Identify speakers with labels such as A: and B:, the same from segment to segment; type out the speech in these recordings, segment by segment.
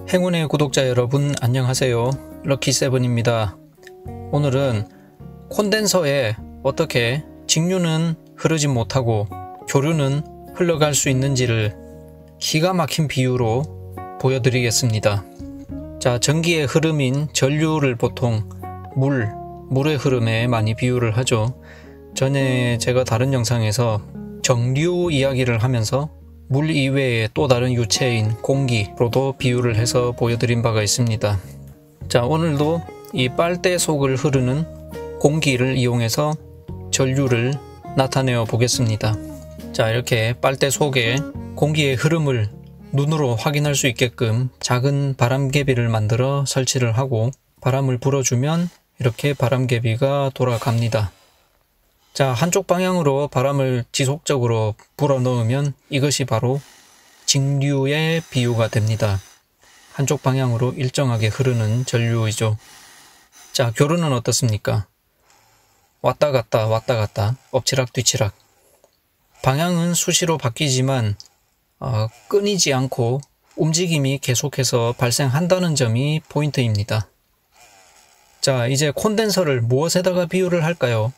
A: 행운의 구독자 여러분 안녕하세요. 럭키세븐입니다. 오늘은 콘덴서에 어떻게 직류는 흐르지 못하고 교류는 흘러갈 수 있는지를 기가 막힌 비유로 보여드리겠습니다. 자, 전기의 흐름인 전류를 보통 물의 흐름에 많이 비유를 하죠. 전에 제가 다른 영상에서 정류 이야기를 하면서 물 이외에 또 다른 유체인 공기로도 비유를 해서 보여드린 바가 있습니다. 자, 오늘도 이 빨대 속을 흐르는 공기를 이용해서 전류를 나타내어 보겠습니다. 자, 이렇게 빨대 속에 공기의 흐름을 눈으로 확인할 수 있게끔 작은 바람개비를 만들어 설치를 하고 바람을 불어주면 이렇게 바람개비가 돌아갑니다. 자, 한쪽 방향으로 바람을 지속적으로 불어 넣으면 이것이 바로 직류의 비유가 됩니다. 한쪽 방향으로 일정하게 흐르는 전류이죠. 자, 교류는 어떻습니까? 왔다 갔다 왔다 갔다 엎치락 뒤치락. 방향은 수시로 바뀌지만 끊이지 않고 움직임이 계속해서 발생한다는 점이 포인트입니다. 자, 이제 콘덴서를 무엇에다가 비유를 할까요?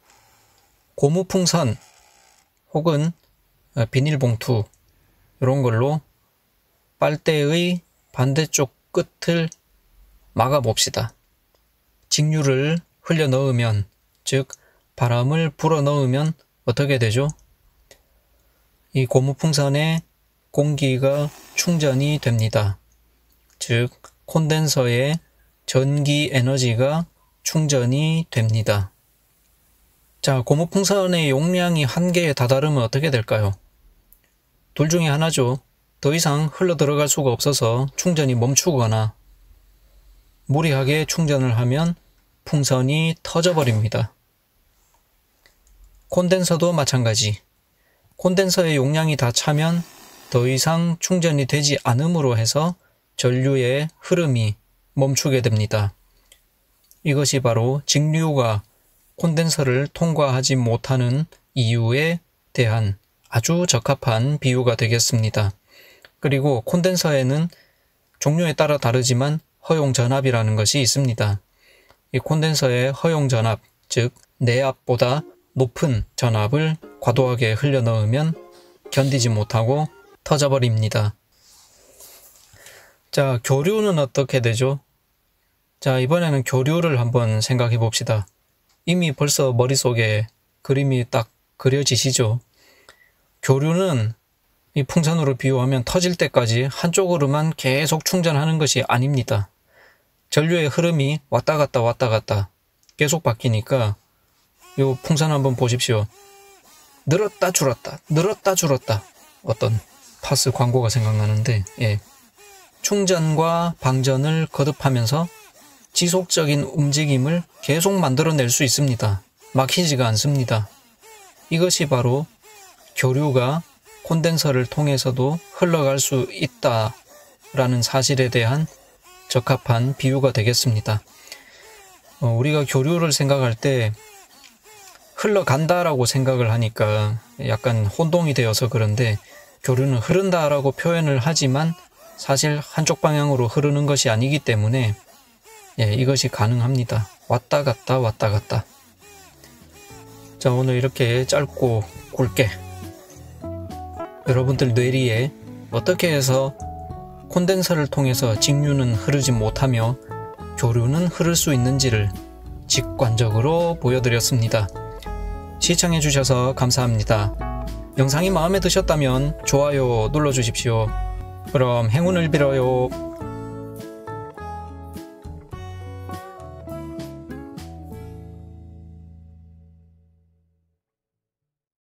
A: 고무풍선 혹은 비닐봉투 이런 걸로 빨대의 반대쪽 끝을 막아 봅시다. 직류를 흘려 넣으면, 즉 바람을 불어 넣으면 어떻게 되죠? 이 고무풍선에 공기가 충전이 됩니다. 즉 콘덴서에 전기 에너지가 충전이 됩니다. 자, 고무풍선의 용량이 한계에 다다르면 어떻게 될까요? 둘 중에 하나죠. 더 이상 흘러 들어갈 수가 없어서 충전이 멈추거나 무리하게 충전을 하면 풍선이 터져버립니다. 콘덴서도 마찬가지. 콘덴서의 용량이 다 차면 더 이상 충전이 되지 않음으로 해서 전류의 흐름이 멈추게 됩니다. 이것이 바로 직류가 콘덴서를 통과하지 못하는 이유에 대한 아주 적합한 비유가 되겠습니다. 그리고 콘덴서에는 종류에 따라 다르지만 허용전압이라는 것이 있습니다. 이 콘덴서의 허용전압, 즉 내압보다 높은 전압을 과도하게 흘려 넣으면 견디지 못하고 터져버립니다. 자, 교류는 어떻게 되죠? 자, 이번에는 교류를 한번 생각해 봅시다. 이미 벌써 머릿속에 그림이 딱 그려지시죠? 교류는 이 풍선으로 비유하면 터질 때까지 한쪽으로만 계속 충전하는 것이 아닙니다. 전류의 흐름이 왔다 갔다 계속 바뀌니까 이 풍선 한번 보십시오. 늘었다 줄었다 늘었다 줄었다. 어떤 파스 광고가 생각나는데, 충전과 방전을 거듭하면서 지속적인 움직임을 계속 만들어낼 수 있습니다. 막히지가 않습니다. 이것이 바로 교류가 콘덴서를 통해서도 흘러갈 수 있다라는 사실에 대한 적합한 비유가 되겠습니다. 우리가 교류를 생각할 때 흘러간다라고 생각을 하니까 약간 혼동이 되어서 그런데, 교류는 흐른다라고 표현을 하지만 사실 한쪽 방향으로 흐르는 것이 아니기 때문에 이것이 가능합니다. 왔다 갔다 왔다 갔다. 자, 오늘 이렇게 짧고 굵게 여러분들 뇌리에 어떻게 해서 콘덴서를 통해서 직류는 흐르지 못하며 교류는 흐를 수 있는지를 직관적으로 보여드렸습니다. 시청해 주셔서 감사합니다. 영상이 마음에 드셨다면 좋아요 눌러주십시오. 그럼 행운을 빌어요.